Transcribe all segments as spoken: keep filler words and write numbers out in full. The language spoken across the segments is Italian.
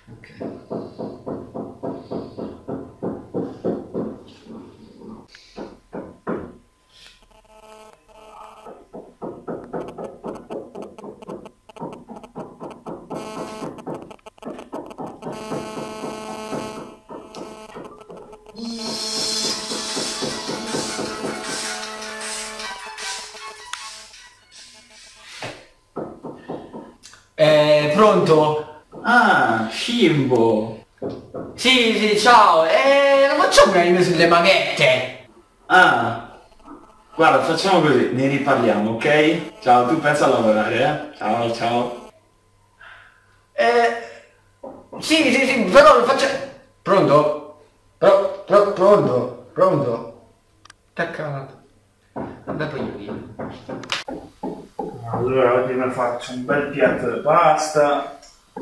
Eh, pronto? Ah, Shimbo. Sì, sì, ciao. Eh, non facciamo un anime sulle maghette? Ah, guarda, facciamo così, ne riparliamo, ok? Ciao, tu pensa a lavorare, eh? Ciao, ciao. Eh, sì, sì, sì, però lo faccio... Pronto? Pro, pro, pronto? Pronto? Attaccato. Vabbè, poi io vivo. Allora, oggi mi faccio un bel piatto di pasta.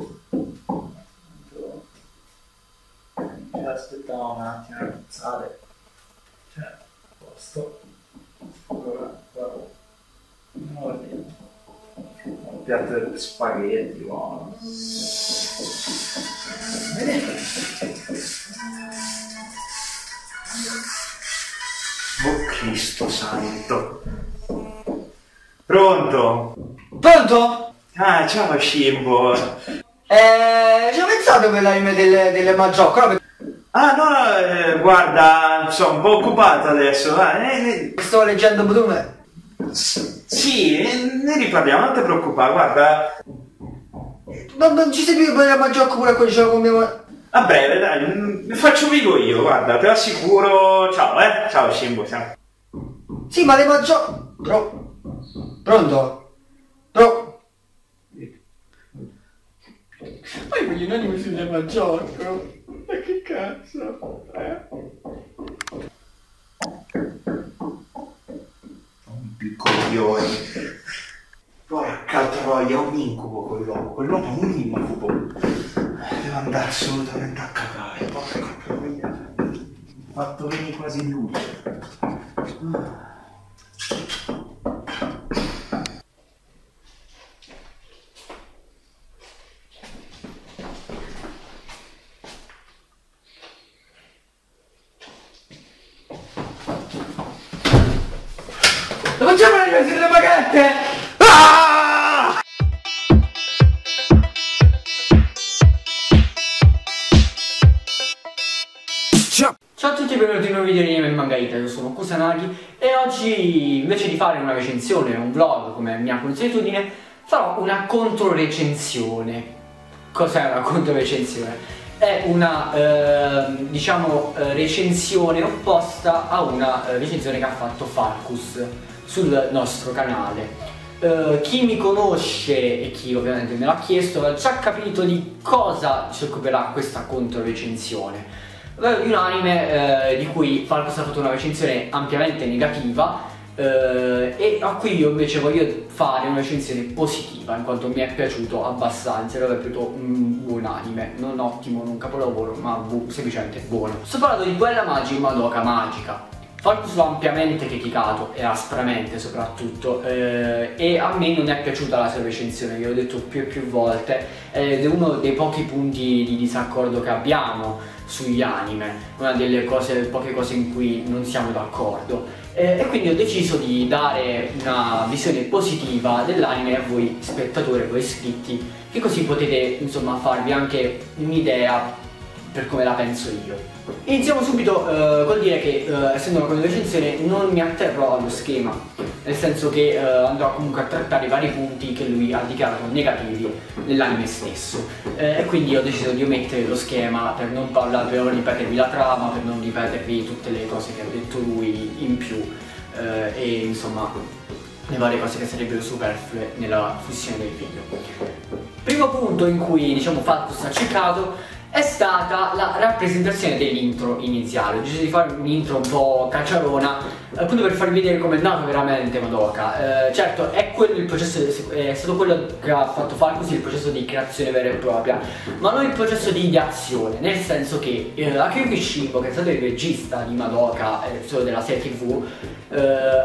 Aspettavo un attimo a pensare. Cioè, a posto. Allora, guarda. Un piatto di spaghetti, buono. Oh Cristo santo. Pronto? Pronto? Ah, ciao Shimbo. Eh, ci ho pensato per l'anime delle, delle Maggiocco, no? Ah no, eh, guarda, sono un po' occupato adesso. Eh, eh, Sto leggendo Brume. sì, eh, ne riparliamo, non ti preoccupare, guarda. Non, non ci sei più per la Maggiocco pure con il mio... A breve, dai, mi faccio vivo io, guarda, te lo assicuro. Ciao, eh. Ciao Shimbo, ciao. Sì, ma le Maggiocco... Pro... Pronto? Pro... Ma io voglio un anime sulle Maggiocco. Ma che cazzo? Eh? Un coglione. Porca troia, un incubo quell'uomo, quell'uomo è un incubo. Devo andare assolutamente a cagare, porca troia. Ho fatto venire quasi luce. Lo facciamo l'anime sulle maghette? Ah! Ciao a tutti e benvenuti in un nuovo video di Anime e Manga Italia, io sono Kusanagi e oggi invece di fare una recensione, un vlog come mia consuetudine, farò una controrecensione. Cos'è una controrecensione? È una, eh, diciamo, eh, recensione opposta a una eh, recensione che ha fatto Farkus sul nostro canale. Uh, chi mi conosce e chi ovviamente me l'ha chiesto ha già capito di cosa si occuperà questa controrecensione. Di un anime eh, di cui Farkus ha fatto una recensione ampiamente negativa eh, e a cui io invece voglio fare una recensione positiva, in quanto mi è piaciuto abbastanza, è piaciuto un buon anime, non ottimo, non capolavoro, ma bu semplicemente buono. Sto parlando di Quella Magica Madoka Magica. Farkus l'ho ampiamente criticato e aspramente soprattutto eh, e a me non è piaciuta la sua recensione, vi ho detto più e più volte, ed è uno dei pochi punti di disaccordo che abbiamo sugli anime, una delle cose, poche cose in cui non siamo d'accordo eh, e quindi ho deciso di dare una visione positiva dell'anime a voi spettatori, a voi iscritti, che così potete insomma farvi anche un'idea per come la penso io. Iniziamo subito eh, col dire che eh, essendo una recensione non mi atterrò allo schema, nel senso che eh, andrò comunque a trattare i vari punti che lui ha dichiarato negativi nell'anime stesso eh, e quindi ho deciso di omettere lo schema per non parlare, per non ripetervi la trama, per non ripetervi tutte le cose che ha detto lui in più eh, e insomma le varie cose che sarebbero superflue nella fusione del video. Primo punto in cui diciamo Farkus ha ciccato è stata la rappresentazione dell'intro iniziale. Ho deciso di fare un'intro un po' cacciarona appunto per farvi vedere come è nato veramente Madoka. Eh, certo è quello il processo, è stato quello che ha fatto Farkus, il processo di creazione vera e propria, ma non il processo di ideazione, nel senso che eh, Akiyuki Shimbo, che è stato il regista di Madoka, eh, solo della serie tv, eh,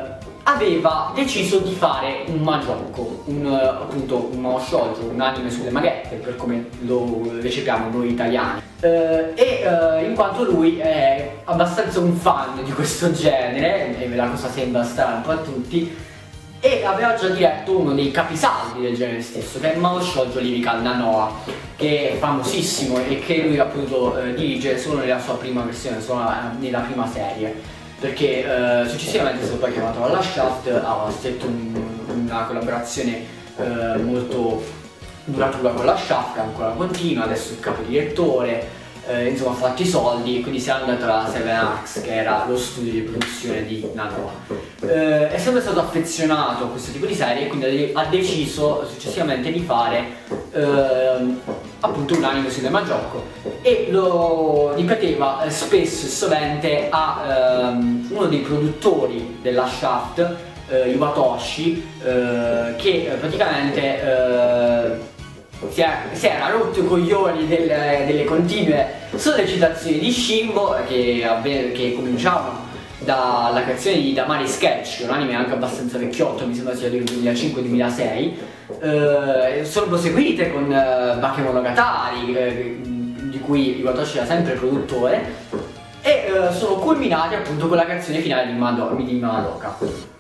aveva deciso di fare un Majocco, un, appunto un Mao Shoujo, un anime sulle maghette, per come lo recepiamo noi italiani, eh, e eh, in quanto lui è abbastanza un fan di questo genere, e la cosa sembra strana un po' a tutti, e aveva già diretto uno dei capisaldi del genere stesso, che è Mao Shoujo Lyrical Nanoa, che è famosissimo e che lui ha potuto eh, dirigere solo nella sua prima versione, solo nella prima serie, perché eh, successivamente è stato poi chiamato alla Shaft, ha stretto un, una collaborazione eh, molto duratura con la Shaft, che ancora continua, adesso è il capo direttore, eh, insomma ha fatto i soldi, quindi si è andato alla Seven Arcs, che era lo studio di produzione di Nanoa. Eh, è sempre stato affezionato a questo tipo di serie e quindi ha deciso successivamente di fare eh, appunto un anime sulle Majocco, e lo ripeteva eh, spesso e sovente a ehm, uno dei produttori della Shaft, eh, Iwatoshi, eh, che praticamente eh, si, è, si era rotto i coglioni delle, delle continue sollecitazioni di Shimbo, che, che cominciavano dalla creazione di Damari Sketch, che è un anime anche abbastanza vecchiotto, mi sembra sia del duemilacinque duemilasei, eh, sono proseguite con eh, Bakemonogatari, eh, di cui Iwatoshi era sempre produttore, e eh, sono culminati appunto con la creazione finale di, Mado di Madoka.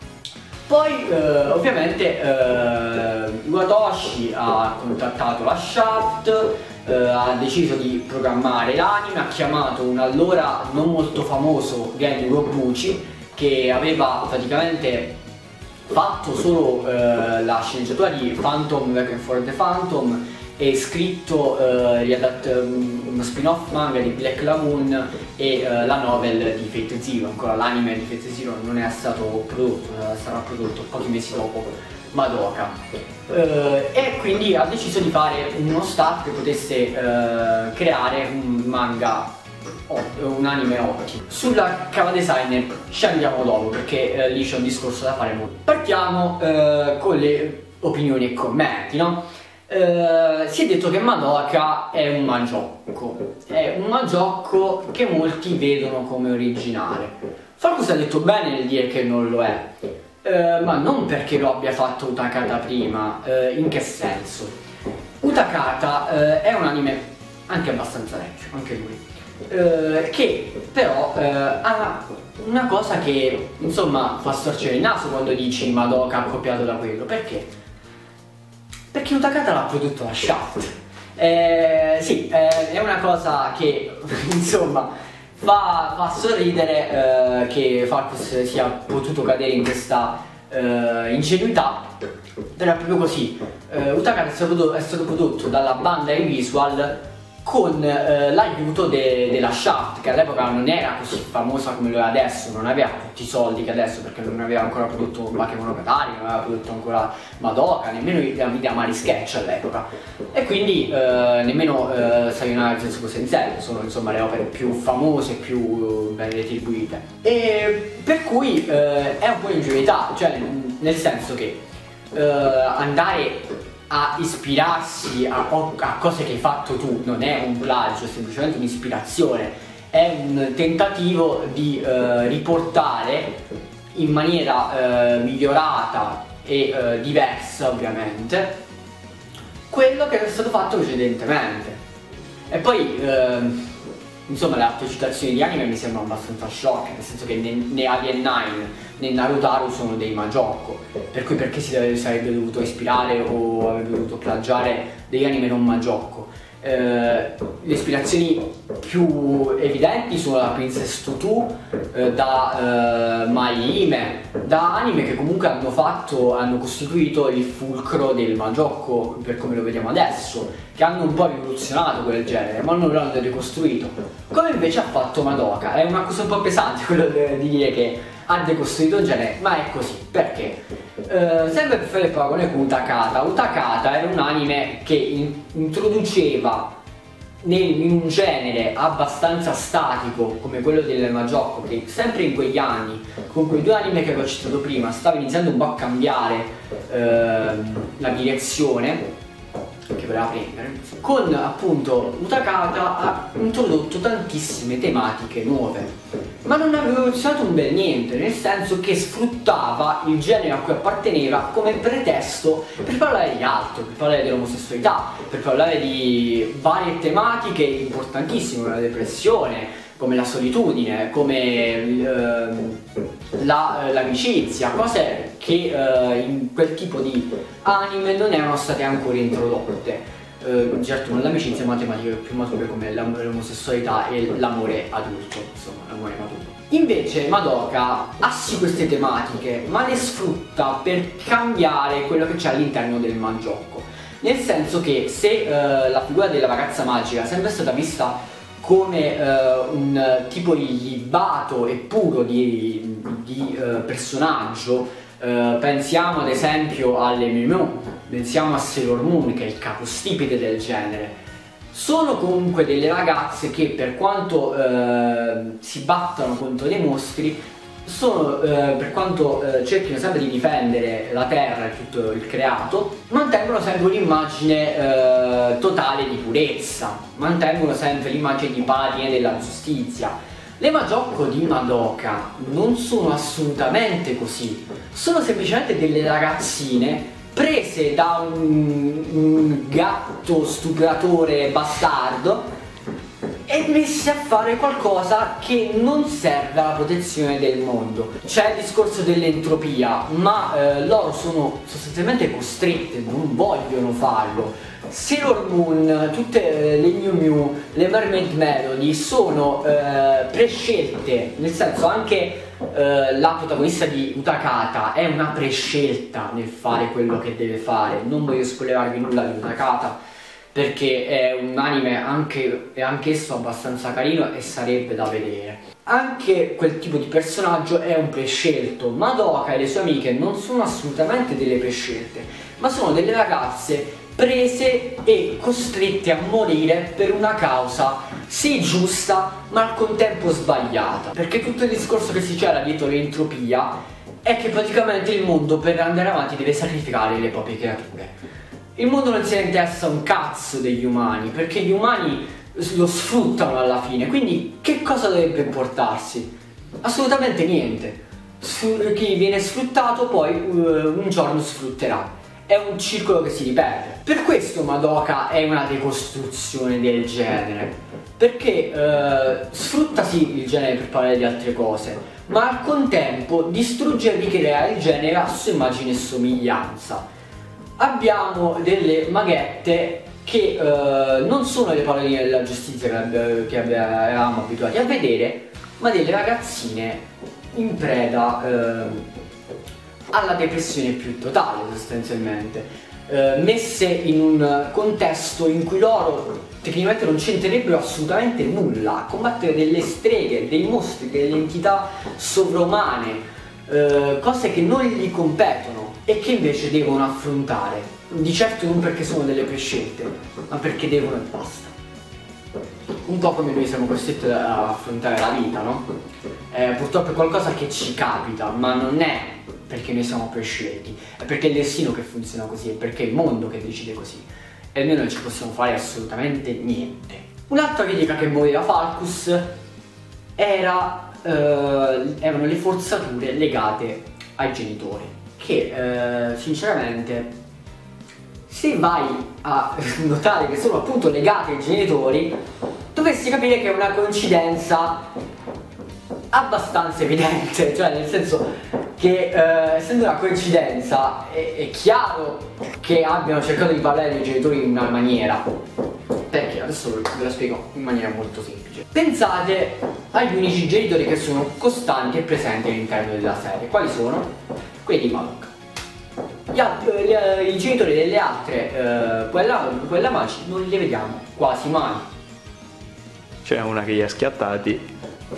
Poi eh, ovviamente eh, Iwatoshi ha contattato la Shaft, eh, ha deciso di programmare l'anime, ha chiamato un allora non molto famoso Gen Urobuchi, che aveva praticamente fatto solo eh, la sceneggiatura di Phantom Working for the Phantom e scritto eh, um, uno spin-off manga di Black Lagoon e uh, la novel di Fate Zero. Ancora l'anime di Fate Zero non è stato prodotto, uh, sarà prodotto pochi mesi dopo Madoka, uh, e quindi ha deciso di fare uno staff che potesse uh, creare un manga, oh, un anime ottimo. Sulla Kava Designer ci andiamo dopo, perché uh, lì c'è un discorso da fare molto. Partiamo uh, con le opinioni e commenti, no? Uh, si è detto che Madoka è un Majocco, è un Majocco che molti vedono come originale. Falcus ha detto bene nel dire che non lo è, uh, ma non perché lo abbia fatto Utakata prima. Uh, in che senso? Utakata uh, è un anime anche abbastanza vecchio, anche lui, uh, che però uh, ha una cosa che insomma fa storcere il naso quando dici Madoka copiato da quello. Perché? Perché Utakata l'ha prodotto la Shaft. Eh, sì, eh, è una cosa che insomma fa, fa sorridere eh, che Falcus sia potuto cadere in questa eh, ingenuità, però è proprio così. eh, Utakata è stato, è stato prodotto dalla Bandai Visual con eh, l'aiuto de della Shaft, che all'epoca non era così famosa come lo è adesso, non aveva tutti i soldi che adesso, perché non aveva ancora prodotto Bakemonogatari, non aveva prodotto ancora Madoka, nemmeno i Damari Sketch all'epoca, e quindi eh, nemmeno eh, Sayonara Zetsuko Sensei, sono insomma le opere più famose e più ben retribuite, e per cui eh, è un po' ingenuità, cioè nel senso che eh, andare a ispirarsi a, a cose che hai fatto tu non è un plagio, è semplicemente un'ispirazione, è un tentativo di eh, riportare in maniera eh, migliorata e eh, diversa ovviamente quello che è stato fatto precedentemente. E poi eh, insomma le altre citazioni di anime mi sembrano abbastanza sciocche, nel senso che né, né Alien Nine né Narutaru sono dei Majocco, per cui perché si deve, sarebbe dovuto ispirare o avrebbe dovuto plagiare degli anime non Majocco? Eh, le ispirazioni più evidenti sono da Princess Tutu, eh, da eh, Mai Hime, da anime che comunque hanno fatto, hanno costituito il fulcro del Majocco per come lo vediamo adesso, che hanno un po' rivoluzionato quel genere, ma non l'hanno ricostruito, come invece ha fatto Madoka. È una cosa un po' pesante quello di dire che ha decostruito il genere, ma è così, perché? Uh, sempre per fare il paragone con Utakata, Utakata era un anime che in introduceva nel, in un genere abbastanza statico come quello del Majocco, che sempre in quegli anni, con quei due anime che avevo citato prima, stava iniziando un po' a cambiare uh, la direzione, che voleva prendere, con appunto Utakata ha introdotto tantissime tematiche nuove, ma non ha rivoluzionato un bel niente, nel senso che sfruttava il genere a cui apparteneva come pretesto per parlare di altro, per parlare dell'omosessualità, per parlare di varie tematiche importantissime come la depressione, come la solitudine, come ehm, la, l'amicizia, cose che eh, in quel tipo di anime non erano state ancora introdotte. Eh, certo non l'amicizia, ma tematiche più mature come l'omosessualità e l'amore adulto, insomma, l'amore maturo. Invece Madoka ha sì queste tematiche, ma le sfrutta per cambiare quello che c'è all'interno del mangiocco. Nel senso che se eh, la figura della ragazza magica è sempre stata vista come uh, un tipo illibato e puro di, di uh, personaggio, uh, pensiamo ad esempio alle Mimou, pensiamo a Sailor Moon, che è il capostipite del genere. Sono comunque delle ragazze che, per quanto uh, si battano contro dei mostri, sono, eh, per quanto eh, cerchino sempre di difendere la terra e tutto il creato, mantengono sempre un'immagine eh, totale di purezza, mantengono sempre l'immagine di paladine della giustizia. Le Majocco di Madoka non sono assolutamente così, sono semplicemente delle ragazzine prese da un, un gatto stupratore bastardo e messe a fare qualcosa che non serve alla protezione del mondo. C'è il discorso dell'entropia, ma eh, loro sono sostanzialmente costrette, non vogliono farlo. Sailor Moon, tutte le Mew Mew, le Mermaid Melody sono eh, prescelte, nel senso anche eh, la protagonista di Utakata è una prescelta nel fare quello che deve fare. Non voglio spoilerarvi nulla di Utakata, perché è un anime anche, è anch'esso abbastanza carino e sarebbe da vedere. Anche quel tipo di personaggio è un prescelto. Madoka e le sue amiche non sono assolutamente delle prescelte, ma sono delle ragazze prese e costrette a morire per una causa sì giusta, ma al contempo sbagliata. Perché tutto il discorso che si c'era dietro l'entropia è che praticamente il mondo, per andare avanti, deve sacrificare le proprie creature. Il mondo non si interessa un cazzo degli umani, perché gli umani lo sfruttano alla fine, quindi che cosa dovrebbe importarsi? Assolutamente niente. Chi viene sfruttato poi uh, un giorno sfrutterà. È un circolo che si ripete. Per questo Madoka è una decostruzione del genere, perché uh, sfrutta sì il genere per parlare di altre cose, ma al contempo distrugge e ricrea il genere a sua immagine e somiglianza. Abbiamo delle maghette che uh, non sono le paladine della giustizia che, che eravamo abituati a vedere, ma delle ragazzine in preda uh, alla depressione più totale, sostanzialmente, uh, messe in un contesto in cui loro tecnicamente non c'entrerebbero assolutamente nulla, a combattere delle streghe, dei mostri, delle entità sovraumane, uh, cose che non gli competono e che invece devono affrontare, di certo non perché sono delle prescelte, ma perché devono e basta. Un po' come noi siamo costretti ad affrontare la vita, no? Eh, purtroppo è qualcosa che ci capita, ma non è perché noi siamo prescelti, è perché è il destino che funziona così, è perché è il mondo che decide così, e noi non ci possiamo fare assolutamente niente. Un'altra critica che muoveva Falcus era, eh, erano le forzature legate ai genitori, che eh, sinceramente, se vai a notare che sono appunto legati ai genitori, dovresti capire che è una coincidenza abbastanza evidente, cioè nel senso che eh, essendo una coincidenza è, è chiaro che abbiano cercato di parlare dei genitori in una maniera, perché adesso ve la spiego in maniera molto semplice. Pensate agli unici genitori che sono costanti e presenti all'interno della serie. Quali sono? Quelli di Madoka. Gli altri, gli, I genitori delle altre eh, quella, quella Magi non li vediamo quasi mai. C'è una che gli ha schiattati.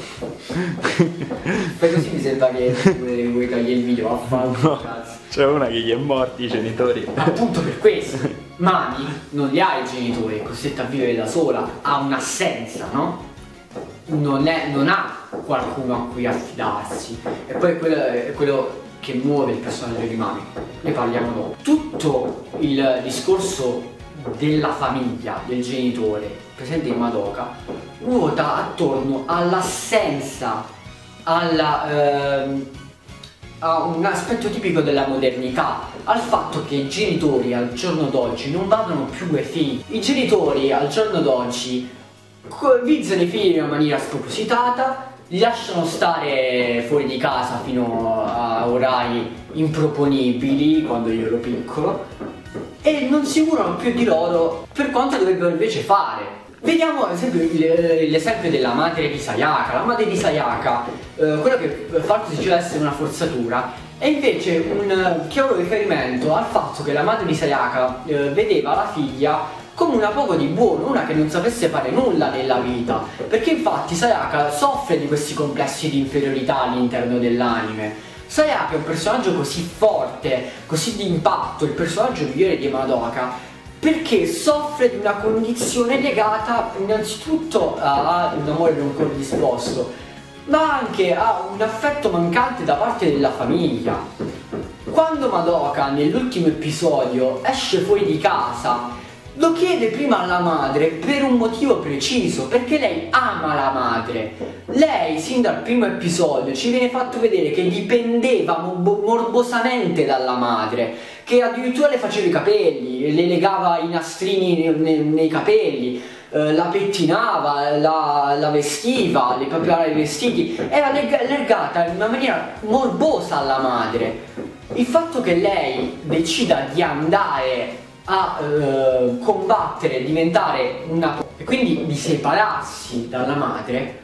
Poi così mi sembra che vuoi tagliare il video, vaffanculo, no, cazzo. C'è una che gli è morti i genitori. Appunto per questo. Mami non li ha i genitori, è costretta a vivere da sola, ha un'assenza, no? Non, è, non ha qualcuno a cui affidarsi. E poi quello è quello che muove il personaggio di Mami. Ne parliamo dopo. Tutto il discorso della famiglia, del genitore presente in Madoka, ruota attorno all'assenza, alla, ehm, a un aspetto tipico della modernità, al fatto che i genitori al giorno d'oggi non badano più ai figli. I genitori al giorno d'oggi vizzano i figli in una maniera spropositata, li lasciano stare fuori di casa fino a orari improponibili quando io ero piccolo e non si curano più di loro per quanto dovrebbero invece fare. Vediamo ad esempio l'esempio della madre di Sayaka. La madre di Sayaka, eh, quello che Falco diceva essere una forzatura, è invece un chiaro riferimento al fatto che la madre di Sayaka eh, vedeva la figlia come una poco di buono, una che non sapesse fare nulla nella vita, perché infatti Sayaka soffre di questi complessi di inferiorità all'interno dell'anime. Sayaka è un personaggio così forte, così di impatto, il personaggio migliore di Madoka, perché soffre di una condizione legata innanzitutto a un amore non corrisposto, ma anche a un affetto mancante da parte della famiglia. Quando Madoka nell'ultimo episodio esce fuori di casa, lo chiede prima alla madre per un motivo preciso, perché lei ama la madre. Lei, sin dal primo episodio, ci viene fatto vedere che dipendeva morbosamente dalla madre, che addirittura le faceva i capelli, le legava i nastrini nei, nei, nei capelli, eh, la pettinava, la, la vestiva, le preparava i vestiti, era leg- legata in una maniera morbosa alla madre. Il fatto che lei decida di andare a eh, combattere, diventare una e quindi di separarsi dalla madre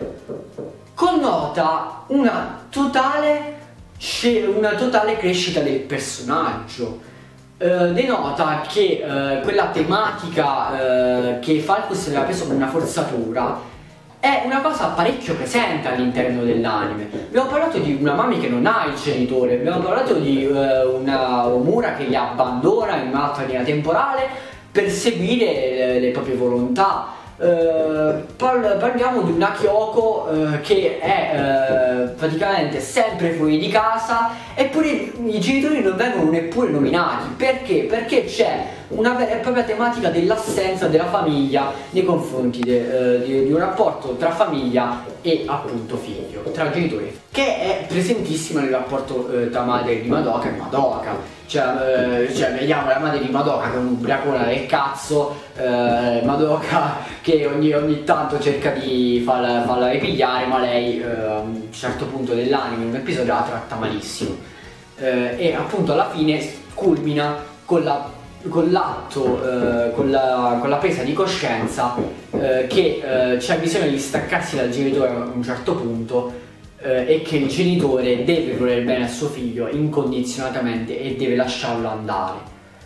connota una totale una totale crescita del personaggio, eh, denota che eh, quella tematica eh, che Falcus aveva preso come una forzatura è una cosa parecchio presente all'interno dell'anime. Abbiamo parlato di una Mami che non ha il genitore, abbiamo parlato di eh, una Omura che li abbandona in un'altra linea temporale per seguire le, le proprie volontà. Uh, par- parliamo di una Kyoko uh, che è uh, praticamente sempre fuori di casa, eppure i genitori non vengono neppure nominati. Perché? Perché c'è una vera e propria tematica dell'assenza della famiglia nei confronti de, uh, di, di un rapporto tra famiglia e appunto figlio, tra genitori, che è presentissima nel rapporto uh, tra madre di Madoka e Madoka. Cioè, eh, cioè vediamo la madre di Madoka che è un'ubriacona del cazzo, eh, Madoka che ogni, ogni tanto cerca di farla, farla ripigliare, ma lei eh, a un certo punto dell'anime in un episodio la tratta malissimo, eh, e appunto alla fine culmina con la con l'atto, eh, con, la, con la presa di coscienza eh, che eh, c'è bisogno di staccarsi dal genitore a un certo punto, eh, e che il genitore deve voler bene a suo figlio incondizionatamente e deve lasciarlo andare.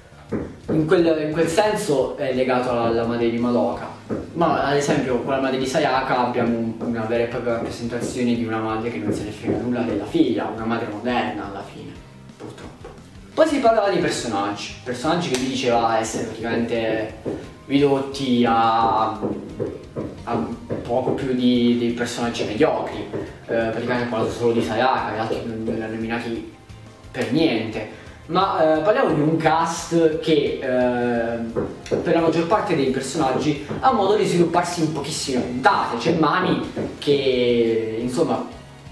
In quel, in quel senso è legato alla, alla madre di Madoka, ma ad esempio con la madre di Sayaka abbiamo un, una vera e propria rappresentazione di una madre che non se ne frega nulla della figlia, una madre moderna alla fine, purtroppo. Poi si parlava di personaggi, personaggi che vi diceva essere praticamente ridotti a, a poco più di, di personaggi mediocri, eh, praticamente ho parlato solo di Sayaka, gli altri non li hanno nominati per niente, ma eh, parliamo di un cast che eh, per la maggior parte dei personaggi ha modo di svilupparsi in pochissime puntate. C'è Mami che insomma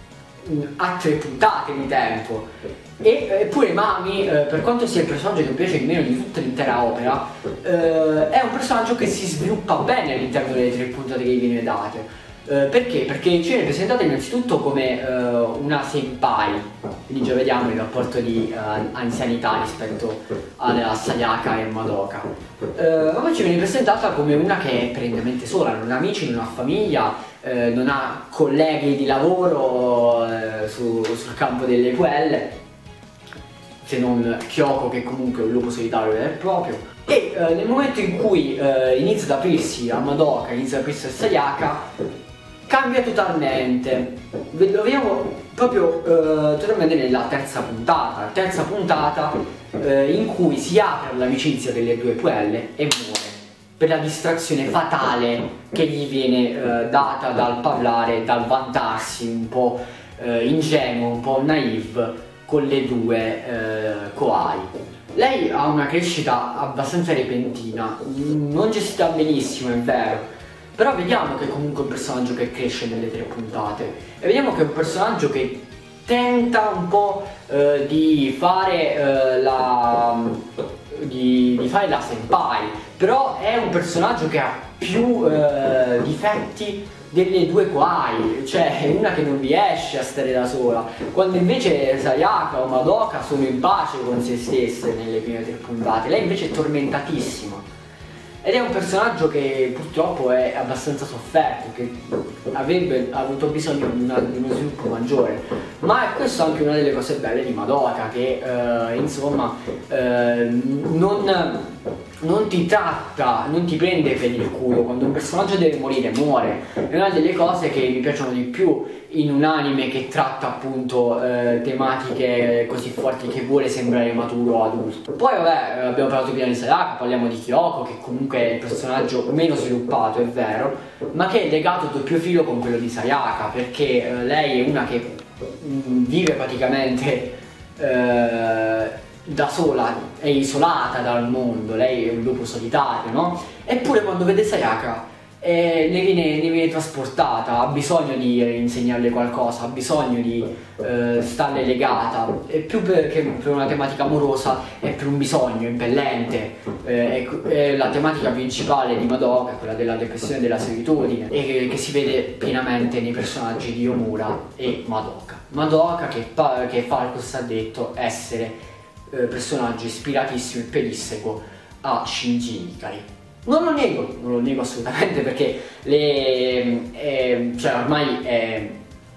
ha tre puntate di tempo, e eppure Mami, eh, per quanto sia il personaggio che mi piace di meno di tutta l'intera opera, eh, è un personaggio che si sviluppa bene all'interno delle tre puntate che gli viene date. Eh, perché? Perché ci viene presentata innanzitutto come eh, una senpai, quindi già vediamo il rapporto di eh, anzianità rispetto a Sayaka e Madoka. Eh, ma poi ci viene presentata come una che è perennemente sola, non ha amici, non ha famiglia, eh, non ha colleghi di lavoro eh, su, sul campo delle quelle, se non Kyoko, che comunque è un lupo solitario vero e proprio. E eh, nel momento in cui eh, inizia ad aprirsi a Madoka, inizia ad aprirsi a Sayaka, cambia totalmente. Lo vediamo proprio eh, totalmente nella terza puntata. La terza puntata eh, in cui si apre l'amicizia delle due puelle e muore per la distrazione fatale che gli viene eh, data dal parlare, dal vantarsi un po' eh, ingenuo, un po' naïve con le due eh, Kohai. lei ha una crescita abbastanza repentina, non gestita benissimo, è vero, però vediamo che è comunque un personaggio che cresce nelle tre puntate e vediamo che è un personaggio che tenta un po' eh, di fare eh, la di, di fare la senpai, però è un personaggio che ha più eh, difetti delle due Kawaii, cioè è una che non riesce a stare da sola, quando invece Sayaka o Madoka sono in pace con se stesse nelle prime tre puntate. Lei invece è tormentatissima ed è un personaggio che purtroppo è abbastanza sofferto, che avrebbe avuto bisogno di, una, di uno sviluppo maggiore, ma è questa anche una delle cose belle di Madoka, che eh, insomma eh, non, non ti tratta, non ti prende per il culo. Quando un personaggio deve morire, muore. È una delle cose che mi piacciono di più in un anime che tratta appunto eh, tematiche così forti, che vuole sembrare maturo adulto. Poi vabbè, abbiamo parlato prima di Sayaka, parliamo di Kyoko, che comunque è il personaggio meno sviluppato, è vero, ma che è legato a doppio filo con quello di Sayaka, perché eh, lei è una che mh, vive praticamente eh, da sola, è isolata dal mondo, lei è un lupo solitario, no? Eppure quando vede Sayaka eh, ne, viene, ne viene trasportata, ha bisogno di eh, insegnarle qualcosa, ha bisogno di eh, starle legata, e più perché per una tematica amorosa è per un bisogno impellente. eh, è, è la tematica principale di Madoka, quella della depressione e della solitudine, e che, che si vede pienamente nei personaggi di Yomura e Madoka. Madoka che, che Falcos ha detto essere Eh, personaggio ispiratissimo e pedissequo a Shinji Ikari. Non lo nego, non lo nego assolutamente, perché le, eh, cioè ormai è,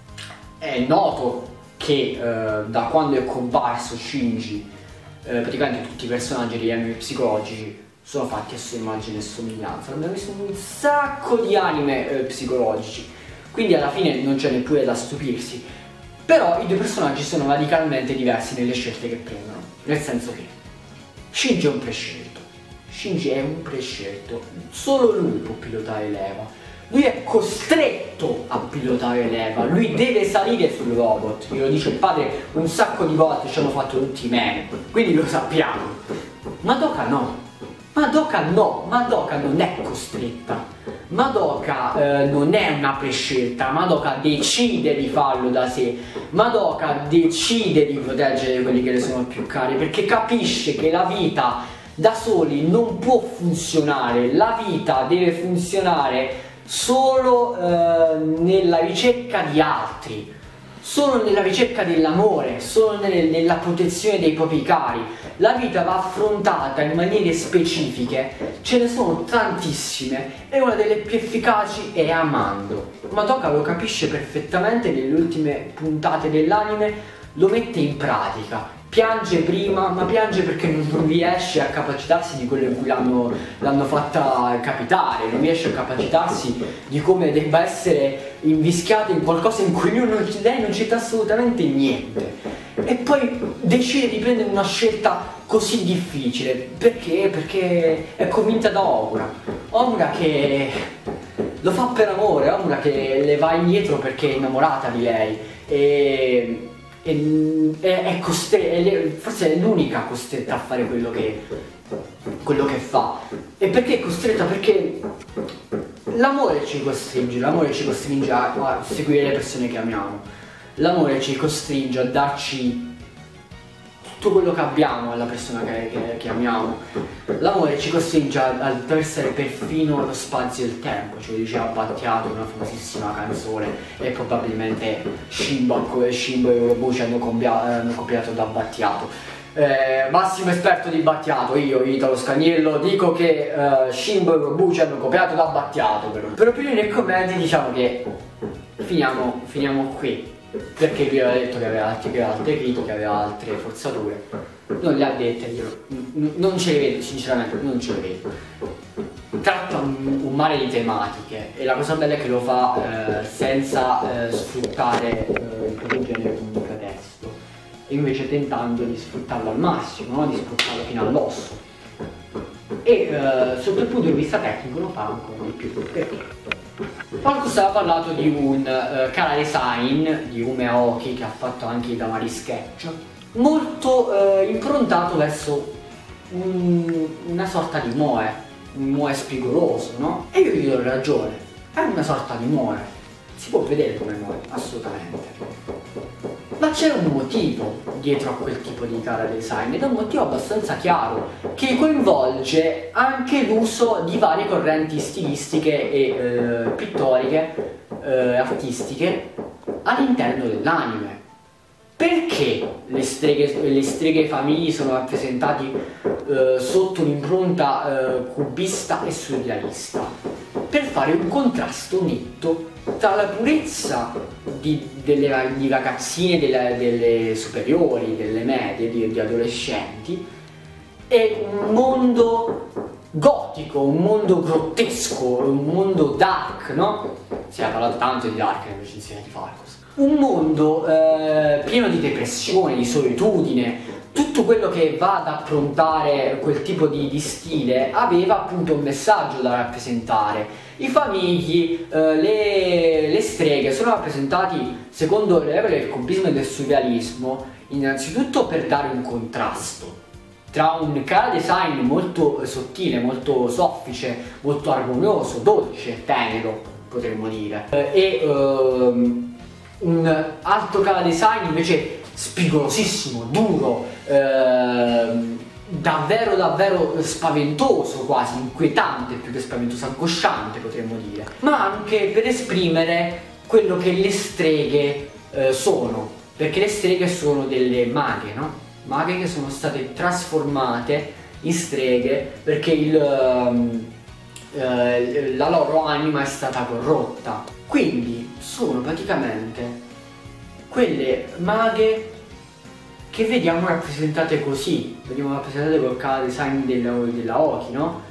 è noto che eh, da quando è comparso Shinji eh, praticamente tutti i personaggi degli anime psicologici sono fatti a sua immagine e somiglianza. Abbiamo visto un sacco di anime eh, psicologici, quindi alla fine non c'è neppure da stupirsi. Però i due personaggi sono radicalmente diversi nelle scelte che prendono, nel senso che Shinji è un prescelto, Shinji è un prescelto, solo lui può pilotare l'Eva, lui è costretto a pilotare l'Eva, lui deve salire sul robot, glielo dice il padre un sacco di volte, ci hanno fatto tutti i meme, quindi lo sappiamo. Madoka no, Madoka no, Madoka non è costretta. Madoka eh, non è una prescelta, Madoka decide di farlo da sé, Madoka decide di proteggere quelli che le sono più cari, perché capisce che la vita da soli non può funzionare, la vita deve funzionare solo eh, nella ricerca di altri, solo nella ricerca dell'amore, solo nel, nella protezione dei propri cari. La vita va affrontata in maniere specifiche, ce ne sono tantissime e una delle più efficaci è amando. Madoka lo capisce perfettamente, nelle ultime puntate dell'anime lo mette in pratica. Piange prima, ma piange perché non riesce a capacitarsi di quello in cui l'hanno, l'hanno fatta capitare, non riesce a capacitarsi di come debba essere invischiata in qualcosa in cui lui non, lei non c'entra assolutamente niente. E poi decide di prendere una scelta così difficile, perché? Perché è convinta da Omura, Omura che lo fa per amore, Omura che le va indietro perché è innamorata di lei e... È, è costretta, forse è l'unica costretta a fare quello che, quello che fa. E perché è costretta? Perché l'amore ci costringe, l'amore ci costringe a, a seguire le persone che amiamo, l'amore ci costringe a darci tutto quello che abbiamo alla persona che, che, che amiamo, l'amore ci costringe ad attraversare perfino lo spazio e il tempo, ce lo diceva Battiato in una famosissima canzone, e probabilmente Shimbo, Shimbo e Urobuchi hanno, hanno copiato da Battiato. Eh, massimo esperto di Battiato, io Italo Scaniello, dico che eh, Shimbo e Urobuchi hanno copiato da Battiato. Per, per opinioni e commenti diciamo che finiamo, finiamo qui, perché lui aveva detto che aveva altre, altre critiche, aveva altre forzature, non le ha dette, io non ce le vedo, sinceramente non ce le vedo. Tratta un, un mare di tematiche e la cosa bella è che lo fa eh, senza eh, sfruttare eh, il proprio genere come un pretesto, e invece tentando di sfruttarlo al massimo, no? Di sfruttarlo fino all'osso, e eh, sotto il punto di vista tecnico lo fa ancora di più. Perché? Falcos aveva parlato di un uh, cara design di Ume Aoki, che ha fatto anche i Damari Sketch, molto uh, improntato verso un, una sorta di moe, un moe spigoloso, no? E io gli do ragione, è una sorta di moe, si può vedere come moe, assolutamente. Ma c'è un motivo dietro a quel tipo di cara design, ed è un motivo abbastanza chiaro, che coinvolge anche l'uso di varie correnti stilistiche e eh, pittoriche, eh, artistiche, all'interno dell'anime. Perché le streghe, le streghe famiglie sono rappresentati eh, sotto un'impronta eh, cubista e surrealista? Per fare un contrasto netto tra la purezza di, delle di ragazzine delle, delle superiori, delle medie, di, di adolescenti, e un mondo gotico, un mondo grottesco, un mondo dark, no? Si è parlato tanto di dark nelle recensioni di Farcos. Un mondo eh, pieno di depressione, di solitudine, tutto quello che va ad approntare quel tipo di, di stile aveva appunto un messaggio da rappresentare. I famigli, eh, le, le streghe sono rappresentati secondo le regole del cubismo e del surrealismo innanzitutto per dare un contrasto tra un cara design molto sottile, molto soffice, molto armonioso, dolce, tenero potremmo dire, eh, e ehm, un altro cara design invece spigolosissimo, duro, ehm, davvero davvero spaventoso, quasi inquietante, più che spaventoso, angosciante potremmo dire, ma anche per esprimere quello che le streghe eh, sono, perché le streghe sono delle maghe, no? Maghe che sono state trasformate in streghe perché il, um, eh, la loro anima è stata corrotta. Quindi sono praticamente quelle maghe che vediamo rappresentate così, vediamo rappresentate col cara design della, della Oki, no?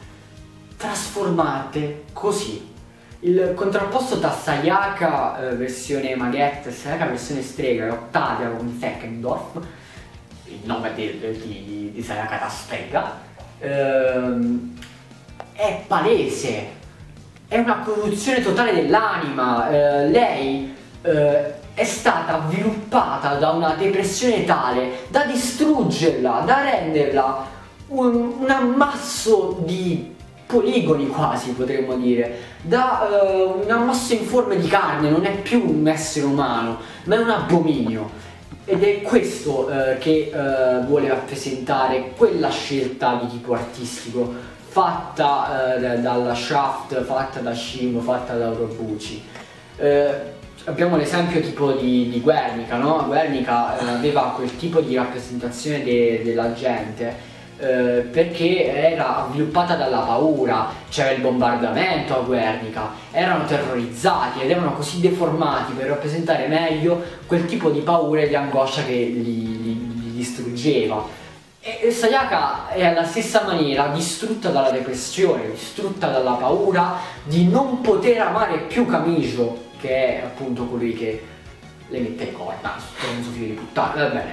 Trasformate così. Il contrapposto tra Sayaka eh, versione maghetta e Sayaka versione strega, Octavia con Feckendorf, il nome di, di, di Sayaka da strega, ehm, è palese, è una corruzione totale dell'anima. eh, lei eh, è stata avviluppata da una depressione tale da distruggerla, da renderla un, un ammasso di poligoni quasi potremmo dire, da uh, un ammasso in forma di carne, non è più un essere umano, ma è un abominio. Ed è questo uh, che uh, vuole rappresentare quella scelta di tipo artistico fatta uh, dalla Shaft, fatta da Shimbo, fatta da Orobuchi. Uh, abbiamo l'esempio tipo di, di Guernica, no? Guernica uh, aveva quel tipo di rappresentazione de, della gente Uh, perché era sviluppata dalla paura, c'era il bombardamento a Guernica, erano terrorizzati ed erano così deformati per rappresentare meglio quel tipo di paura e di angoscia che li, li, li distruggeva. E, e Sayaka è alla stessa maniera distrutta dalla depressione, distrutta dalla paura di non poter amare più Kamijo, che è appunto colui che le mette le corna, per un suo figlio di puttana, va bene,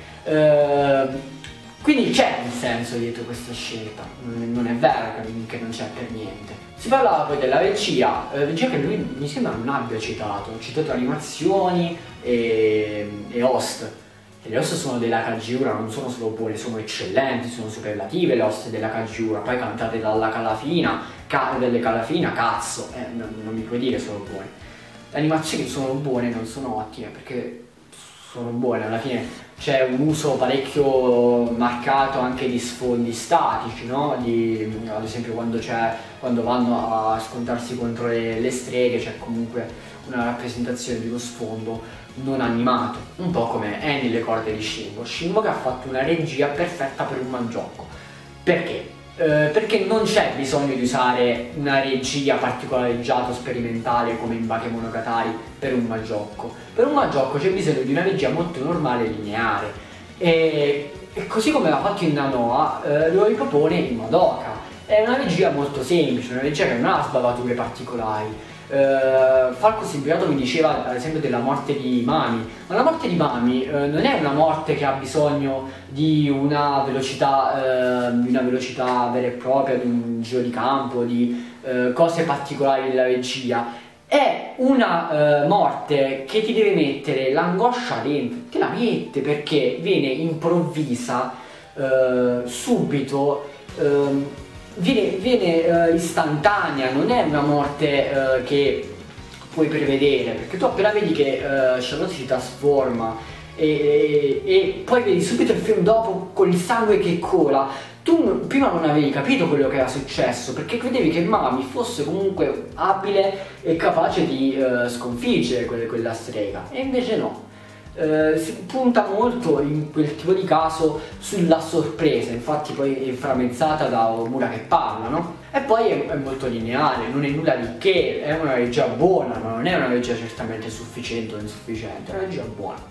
ok. Uh, Quindi c'è un senso dietro questa scelta, non è vero che non c'è per niente. Si parlava poi della regia, eh, regia che lui mi sembra non abbia citato, ha citato animazioni e, e host. E le host sono della Kajiura, non sono solo buone, sono eccellenti, sono superlative le host della Kajiura, poi cantate dalla Calafina, ca delle Calafina, cazzo, eh, non, non mi puoi dire sono buone. Le animazioni sono buone, non sono ottime, perché sono buone, alla fine c'è un uso parecchio marcato anche di sfondi statici, no? Di, ad esempio quando, quando vanno a scontrarsi contro le, le streghe c'è comunque una rappresentazione di uno sfondo non animato, un po' come è nelle corde di Shimbo. Shimbo che ha fatto una regia perfetta per un mangioco. Perché? Eh, perché non c'è bisogno di usare una regia particolareggiata, sperimentale come in Bakemonogatari per un mangioco. Per un mangioco c'è bisogno di una regia molto normale e lineare. E, e così come l'ha fatto in Nanoa, eh, lo ripropone in Madoka. È una regia molto semplice, una regia che non ha sbavature particolari. Uh, Falco Simbriato mi diceva ad esempio della morte di Mami, ma la morte di Mami uh, non è una morte che ha bisogno di una velocità, uh, di una velocità vera e propria, di un giro di campo, di uh, cose particolari della regia. È una uh, morte che ti deve mettere l'angoscia dentro, te la mette perché viene improvvisa, eh, subito, eh, viene, viene eh, istantanea, non è una morte eh, che puoi prevedere, perché tu appena vedi che eh, Charlotte si trasforma e, e, e poi vedi subito il film dopo con il sangue che cola. Tu prima non avevi capito quello che era successo, perché credevi che Mami fosse comunque abile e capace di uh, sconfiggere quelle, quella strega, e invece no. Uh, si punta molto in quel tipo di caso sulla sorpresa, infatti poi è frammenzata da Omura che parla, no? E poi è, è molto lineare, non è nulla di che, è una regia buona, ma non è una regia certamente sufficiente o insufficiente, è una regia buona.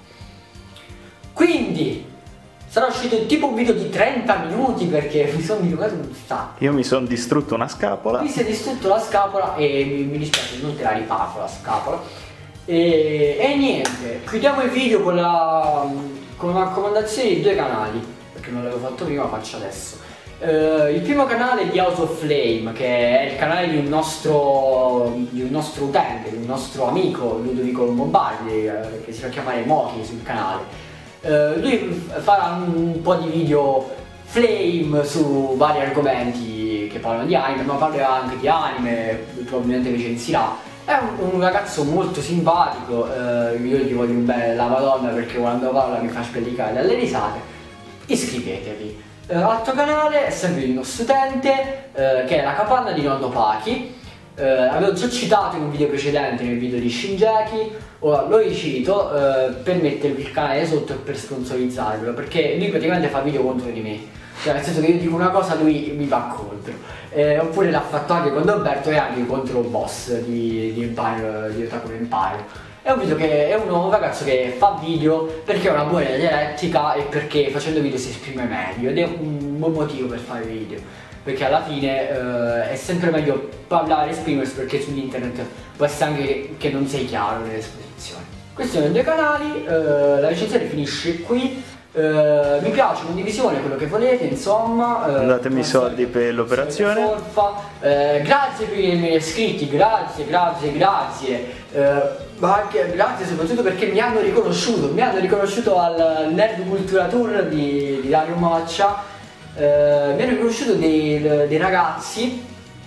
Quindi sarà uscito tipo un video di trenta minuti perché mi sono dilungato un sacco. Io mi sono distrutto una scapola. Mi si è distrutto la scapola e mi, mi dispiace, non te la riparto la scapola. E, e niente, chiudiamo il video con la con una raccomandazione di due canali, perché non l'avevo fatto prima, faccio adesso. Uh, il primo canale è di House of Flame, che è il canale di un nostro, di un nostro utente, di un nostro amico Ludovico Lombardi, uh, che si fa chiamare Moki sul canale. Uh, lui farà un po' di video flame su vari argomenti che parlano di anime, ma parlerà anche di anime, probabilmente recensirà. È un, un ragazzo molto simpatico, uh, io gli voglio un bene la Madonna perché quando parla mi fa spellicare dalle risate. Iscrivetevi. Uh, altro canale è sempre il nostro utente, uh, che è la capanna di Nonno Paki. Uh, avevo già citato in un video precedente, nel video di Shinjeki, ora lo ricito uh, per mettervi il canale sotto e per sponsorizzarlo, perché lui praticamente fa video contro di me, cioè nel senso che io dico una cosa lui mi va contro, eh, oppure l'ha fatto anche con Roberto e anche contro il boss di, di Empire, di Otaku Empire. È un video che è uno, un ragazzo che fa video perché ha una buona dialettica e perché facendo video si esprime meglio, ed è un buon motivo per fare video, perché alla fine uh, è sempre meglio parlare e esprimersi, perché sull'internet può essere anche che non sei chiaro nelle esposizioni. Questi sono i due canali, uh, la recensione finisce qui. Uh, mi piace, condivisione, quello che volete, insomma. Uh, Datemi soldi per l'operazione. Uh, grazie per i miei iscritti, grazie, grazie, grazie. Uh, ma anche grazie soprattutto perché mi hanno riconosciuto, mi hanno riconosciuto al Nerd Cultura Tour di, di Dario Maccia. Uh, mi hanno riconosciuto dei, dei ragazzi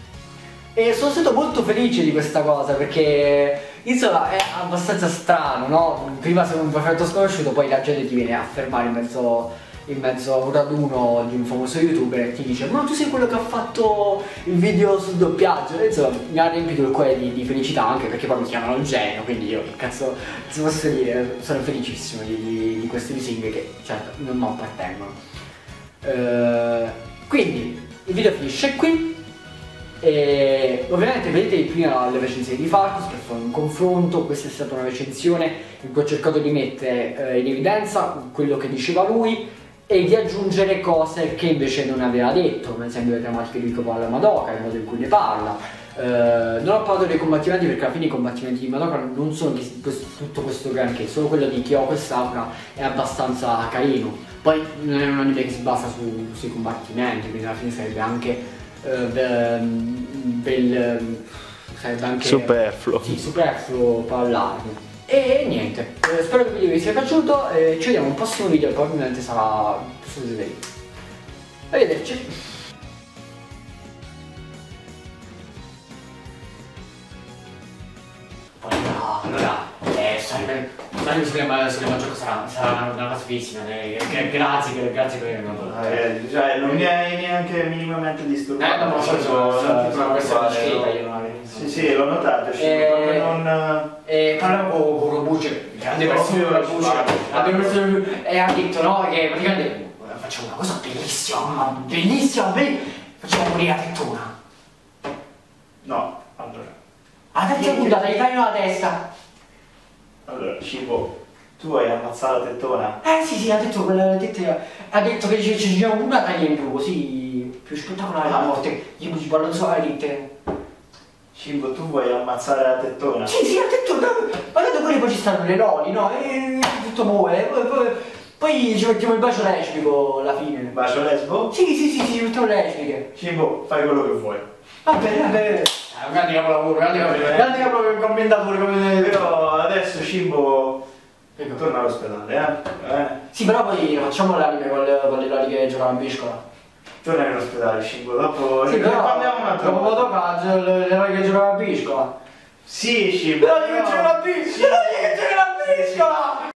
e sono stato molto felice di questa cosa, perché insomma è abbastanza strano, no? Prima sei un perfetto sconosciuto, poi la gente ti viene a fermare in mezzo, in mezzo a un raduno di un famoso youtuber e ti dice ma tu sei quello che ha fatto il video sul doppiaggio, e insomma mi ha riempito il cuore di, di felicità, anche perché poi mi chiamano genio, quindi io che cazzo si posso dire, sono felicissimo di, di, di queste lusinghe che certo non mi appartengono. Uh, quindi il video finisce qui. E ovviamente vedete prima le recensioni di Farkus per fare un confronto. Questa è stata una recensione in cui ho cercato di mettere eh, in evidenza quello che diceva lui e di aggiungere cose che invece non aveva detto, ad esempio le tematiche di cui parla Madoka, il modo in cui ne parla. Eh, non ho parlato dei combattimenti perché alla fine i combattimenti di Madoka non sono di questo, tutto questo granché, solo quello di Kyoko e Sakura è abbastanza carino. Poi non è un anime che si basa su, sui combattimenti, quindi alla fine sarebbe anche Uh, del, sarebbe anche superfluo. Sì, superfluo parlarne. E niente, eh, spero che il video vi sia piaciuto e ci vediamo in un prossimo video, probabilmente sarà su Desideri. Arrivederci. Poi no, allora, eh, sarebbe Mario sulle gioco sarà, sarà una cosa bellissima, eh, grazie, grazie per il modo. Eh, cioè, non mi hai neanche minimamente disturbato. Eh, no, non so, non ti preoccupare. Io non avevo. Sì, sì, l'ho notato, eh, non... Eh, parlavo con Robuce, grande persona Robuce, abbiamo messo e ha detto no, che praticamente facciamo una cosa bellissima, bellissima, bellissima, facciamo morire la tettona. No, allora. La testa buttata, gli tagliano la testa. Allora, Cibo, tu vuoi ammazzare la tettona? Eh sì sì, ha detto quella tetta, ha detto che ci c'è una taglia in più, così più spettacolare la morte, gli ci parlano solo le lettere. Cibo, tu vuoi ammazzare la tettona? Sì sì, ha detto, ma tanto poi poi ci stanno le loli, no? E tutto muore, poi, poi, poi ci mettiamo il bacio lesbico alla fine. Il bacio lesbo? Sì sì sì, ci mettiamo lesbiche. Cibo, fai quello che vuoi. Va bene, va bene. È un grande capolavoro, grande capolavoro, grande capolavoro, un commentatore come... Però adesso Cibo Ecco. Torna all'ospedale, eh? eh? Sì, però poi facciamo l'anime con le, con le loli che giocavano in briscola. Torna all'ospedale, Scingo, dopo... Sì, però parliamo un altro dopo fotocaggio le loli che giocavano a briscola. Sì, Scingo. Le loli che giocavano a briscola! Le loli che giocavano a briscola!